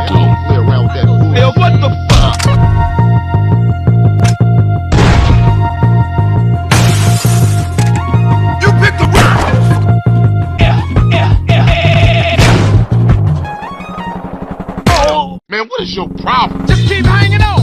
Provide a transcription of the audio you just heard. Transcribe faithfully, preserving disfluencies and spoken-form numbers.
to him. Play around with that bull. Yo, what the fuck? You picked the rock! Yeah, yeah, yeah, yeah. Oh! Man, what is your problem? Just keep hanging on!